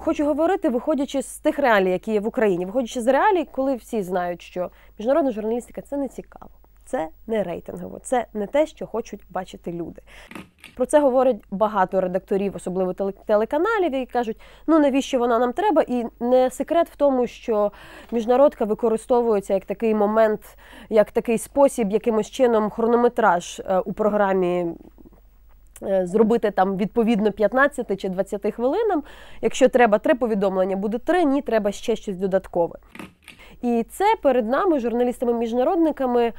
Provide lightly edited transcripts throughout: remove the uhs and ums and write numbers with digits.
хочу говорити, виходячи з тих реалій, які є в Україні, виходячи з реалій, коли всі знають, що міжнародна журналістика – це не цікаво, це не рейтингово, це не те, що хочуть бачити люди. Про це говорять багато редакторів, особливо телеканалів, які кажуть, ну навіщо вона нам треба, і не секрет в тому, що міжнародка використовується як такий момент, як такий спосіб, якимось чином хронометраж у програмі зробити там відповідно 15 чи 20 хвилинам. Якщо треба 3 повідомлення, буде 3, ні, треба ще щось додаткове. І це перед нами, журналістами-міжнародниками,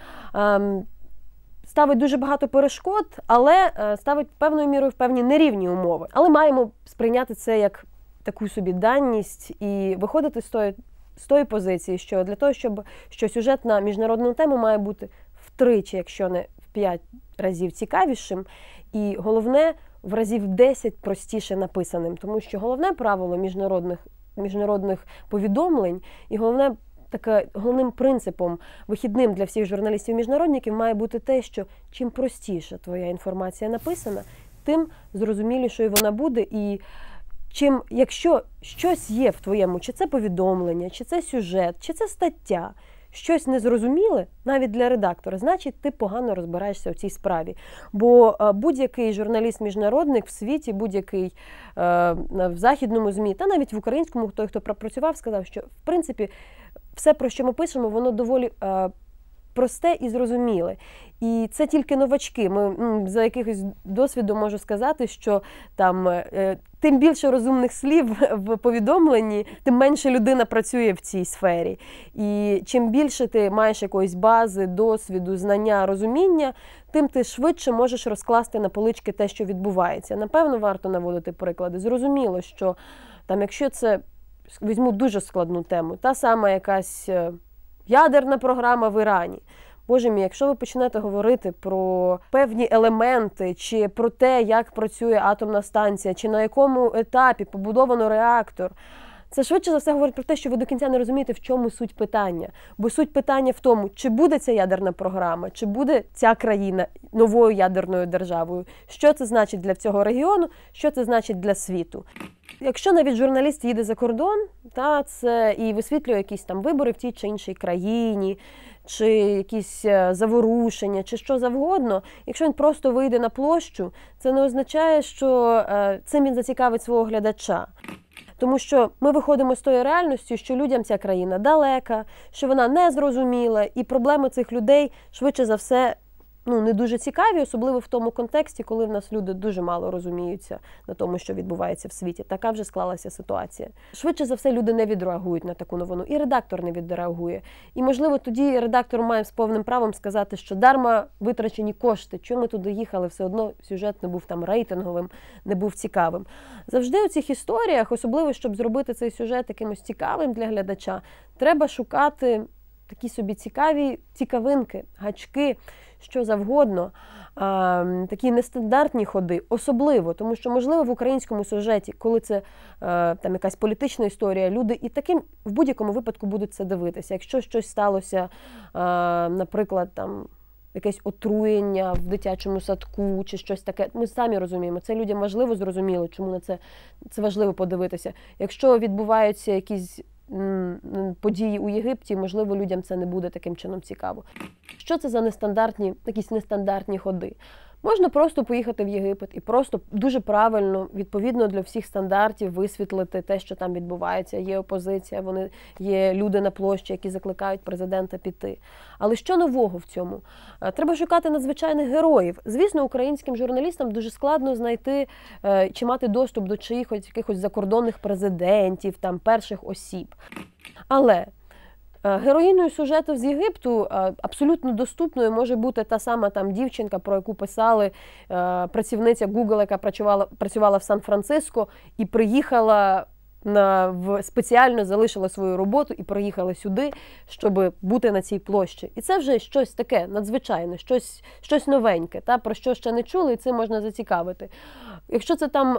ставить дуже багато перешкод, але ставить певною мірою в певні нерівні умови. Але маємо сприйняти це як таку собі даність і виходити з тої позиції, що для того, щоб сюжет на міжнародну тему має бути втричі, якщо не в 5 разів цікавішим, і головне, в разів 10 простіше написаним. Тому що головне правило міжнародних повідомлень і головним принципом, вихідним для всіх журналістів-міжнародників, має бути те, що чим простіше твоя інформація написана, тим зрозумілішою вона буде. І якщо щось є в твоєму, чи це повідомлення, чи це сюжет, чи це стаття, щось незрозуміле, навіть для редактора, значить, ти погано розбираєшся в цій справі. Бо будь-який журналіст-міжнародник в світі, будь-який в західному ЗМІ, та навіть в українському, той, хто пропрацював, сказав, що, в принципі, все, про що ми пишемо, воно доволі просте і зрозуміле. І це тільки новачки. Ми за якихось досвіду можу сказати, що там тим більше розумних слів в повідомленні, тим менше людина працює в цій сфері. І чим більше ти маєш якоїсь бази, досвіду, знання, розуміння, тим ти швидше можеш розкласти на полички те, що відбувається. Напевно, варто наводити приклади. Зрозуміло, що там, якщо це, візьму дуже складну тему, та сама якась ядерна програма в Ірані. Боже мій, якщо ви почнете говорити про певні елементи, чи про те, як працює атомна станція, чи на якому етапі побудовано реактор, це швидше за все говорить про те, що ви до кінця не розумієте, в чому суть питання. Бо суть питання в тому, чи буде ця ядерна програма, чи буде ця країна новою ядерною державою, що це значить для цього регіону, що це значить для світу. Якщо навіть журналіст їде за кордон, це і висвітлює якісь там вибори в тій чи іншій країні, чи якісь заворушення, чи що завгодно, якщо він просто вийде на площу, це не означає, що цим він зацікавить свого глядача. Тому що ми виходимо з тої реальності, що людям ця країна далека, що вона незрозуміла, і проблеми цих людей швидше за все не дуже цікаві, особливо в тому контексті, коли в нас люди дуже мало розуміються на тому, що відбувається в світі. Така вже склалася ситуація. Швидше за все люди не відреагують на таку новину, і редактор не відреагує. І, можливо, тоді редактор має з повним правом сказати, що дарма витрачені кошти, чому ми туди їхали, все одно сюжет не був там рейтинговим, не був цікавим. Завжди у цих історіях, особливо, щоб зробити цей сюжет якимось цікавим для глядача, треба шукати такі собі цікаві цікавинки, гачки, що завгодно, такі нестандартні ходи, особливо, тому що, можливо, в українському сюжеті, коли це там якась політична історія, люди і таким в будь-якому випадку будуть це дивитися. Якщо щось сталося, наприклад, там якесь отруєння в дитячому садку чи щось таке, ми самі розуміємо, це людям важливо, зрозуміло, чому на це важливо подивитися. Якщо відбуваються якісь події у Єгипті, можливо, людям це не буде таким чином цікаво. Що це за якісь нестандартні ходи? Можна просто поїхати в Єгипет і просто дуже правильно, відповідно для всіх стандартів, висвітлити те, що там відбувається. Є опозиція, є люди на площі, які закликають президента піти. Але що нового в цьому? Треба шукати надзвичайних героїв. Звісно, українським журналістам дуже складно знайти чи мати доступ до чиїхось якихось закордонних президентів, там, перших осіб. Але героїною сюжету з Єгипту абсолютно доступною може бути та сама там дівчинка, про яку писали працівниця Google, яка працювала в Сан-Франциско і приїхала спеціально залишила свою роботу і приїхала сюди, щоб бути на цій площі. І це вже щось таке надзвичайне, щось новеньке, про що ще не чули, і цим можна зацікавити. Якщо це там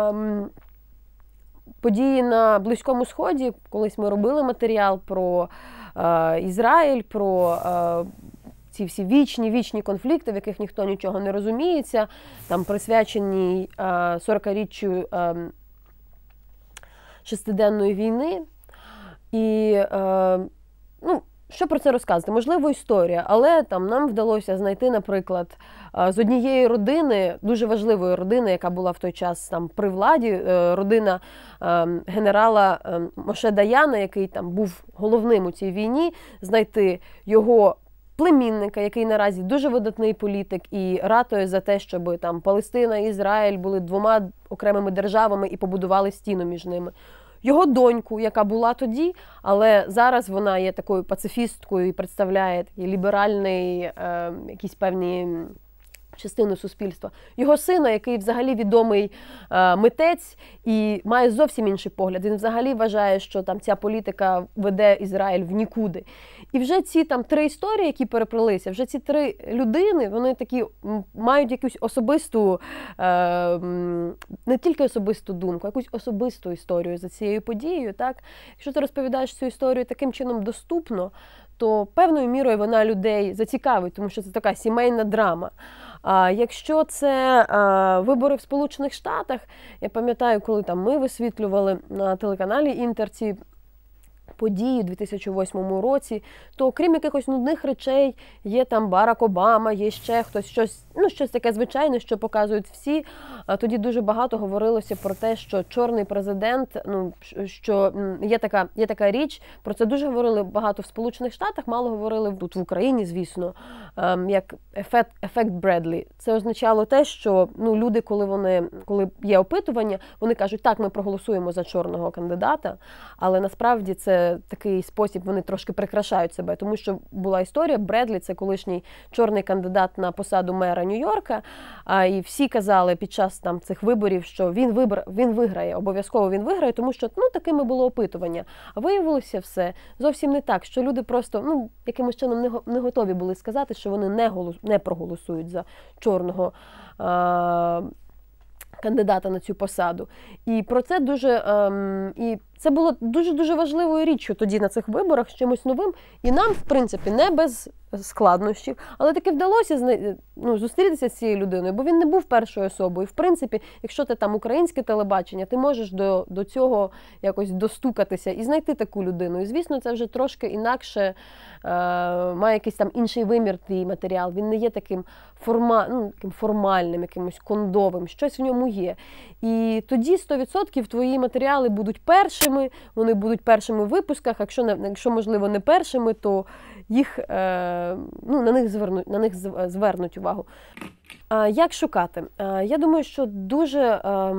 події на Близькому Сході, колись ми робили матеріал про Ізраїль, про ці всі вічні конфлікти, в яких ніхто нічого не розуміється, там присвячені 40-річчю шестиденної війни. І, ну, що про це розказати? Можливо, історія, але там нам вдалося знайти, наприклад, з однієї родини, дуже важливої родини, яка була в той час там при владі, родина генерала Моше Даяна, який там був головним у цій війні, знайти його племінника, який наразі дуже видатний політик і ратує за те, щоб там Палестина і Ізраїль були двома окремими державами і побудували стіну між ними. Його доньку, яка була тоді, але зараз вона є такою пацифісткою і представляє такий ліберальний, якісь певні частину суспільства. Його сина, який взагалі відомий митець і має зовсім інший погляд. Він взагалі вважає, що там ця політика веде Ізраїль в нікуди. І вже ці там 3 історії, які переплелися, вже ці 3 людини, вони такі мають якусь особисту, не тільки особисту думку, а якусь особисту історію за цією подією. Так? Якщо ти розповідаєш цю історію таким чином доступно, то певною мірою вона людей зацікавить, тому що це така сімейна драма. А якщо це вибори в Сполучених Штатах, я пам'ятаю, коли там ми висвітлювали на телеканалі Інтер ці події у 2008 році, то окрім якихось нудних речей, є там Барак Обама, є ще хтось, щось таке звичайне, що показують всі. Тоді дуже багато говорилося про те, що чорний президент, що є така річ, про це дуже говорили багато в Сполучених Штатах, мало говорили тут в Україні, звісно, як ефект Бредлі. Це означало те, що люди, коли є опитування, вони кажуть, так, ми проголосуємо за чорного кандидата, але насправді це такий спосіб, вони трошки прикрашають себе, тому що була історія, Бредлі – це колишній чорний кандидат на посаду мера Нью-Йорка, і всі казали під час там цих виборів, що він виграє, обов'язково він виграє, тому що такими було опитування. А виявилося все зовсім не так, що люди просто якимось чином не готові були сказати, що вони не проголосують за чорного кандидата на цю посаду. І про це і це було дуже-дуже важливою річчю тоді на цих виборах, з чимось новим. І нам, в принципі, не без складнощів, але таки вдалося зустрітися з цією людиною, бо він не був першою особою. В принципі, якщо ти там українське телебачення, ти можеш до цього якось достукатися і знайти таку людину. І, звісно, це вже трошки інакше, має якийсь там інший вимір твій матеріал. Він не є таким формальним, якимось кондовим, щось в ньому є. І тоді 100% твої матеріали будуть першими, вони будуть першими в випусках, якщо можливо, не першими, то їх, на них звернуть увагу. Як шукати? Я думаю, що дуже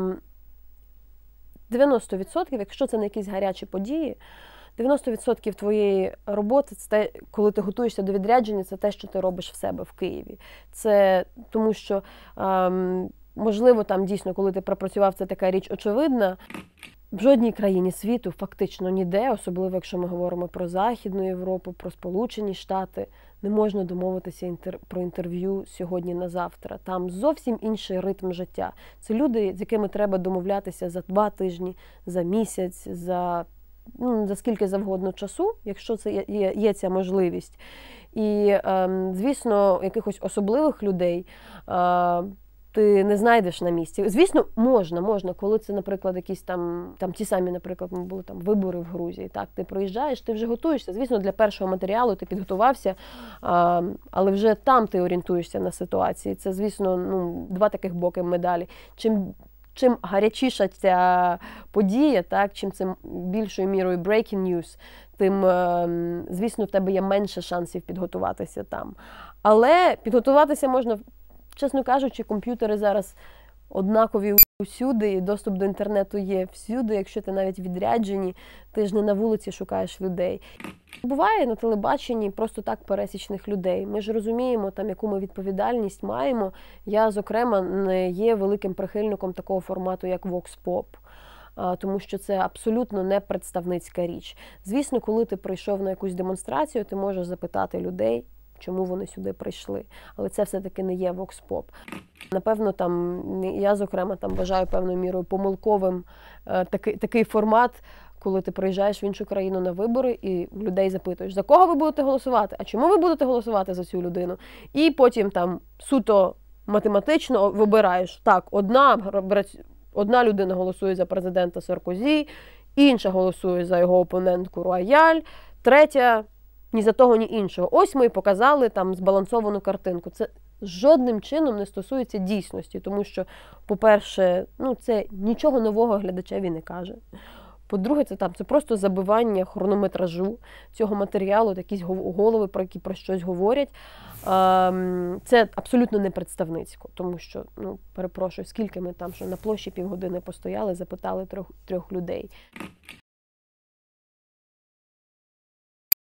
90%, якщо це не якісь гарячі події, 90% твоєї роботи, це те, коли ти готуєшся до відрядження, це те, що ти робиш в себе в Києві. Це тому що, можливо, там дійсно, коли ти пропрацював, це така річ очевидна. В жодній країні світу, фактично ніде, особливо якщо ми говоримо про Західну Європу, про Сполучені Штати, не можна домовитися про інтерв'ю сьогодні на завтра. Там зовсім інший ритм життя. Це люди, з якими треба домовлятися за 2 тижні, за місяць, за скільки завгодно часу, якщо це є ця можливість. І, звісно, якихось особливих людей ти не знайдеш на місці. Звісно, можна, коли це, наприклад, якісь там ті самі, наприклад, були там вибори в Грузії. Так, ти проїжджаєш, ти вже готуєшся. Звісно, для першого матеріалу ти підготувався, але вже там ти орієнтуєшся на ситуації. Це, звісно, 2 таких боки медалі. Чим гарячіша ця подія, так, чим це більшою мірою breaking news, тим, звісно, в тебе є менше шансів підготуватися там. Але підготуватися можна, чесно кажучи, комп'ютери зараз однакові усюди, і доступ до інтернету є всюди. Якщо ти навіть відряджені, ти ж не на вулиці шукаєш людей. Буває на телебаченні просто так пересічних людей. Ми ж розуміємо, яку ми відповідальність маємо. Я, зокрема, не є великим прихильником такого формату, як Vox Pop, тому що це абсолютно не представницька річ. Звісно, коли ти прийшов на якусь демонстрацію, ти можеш запитати людей, чому вони сюди прийшли. Але це все-таки не є Vox Pop. Напевно, я, зокрема, вважаю певною мірою помилковим такий формат, коли ти приїжджаєш в іншу країну на вибори і людей запитуєш, за кого ви будете голосувати, а чому ви будете голосувати за цю людину. І потім суто математично вибираєш, так, одна людина голосує за президента Саркозі, інша голосує за його опонентку Рояль, третя ні за того, ні іншого. Ось ми і показали там збалансовану картинку. Це жодним чином не стосується дійсності, тому що, по-перше, це нічого нового глядачеві не каже. По-друге, це просто забивання хронометражу цього матеріалу, якісь голови, які про щось говорять. Це абсолютно не представницько, тому що, перепрошую, скільки ми там, що на площі півгодини постояли, запитали трьох людей.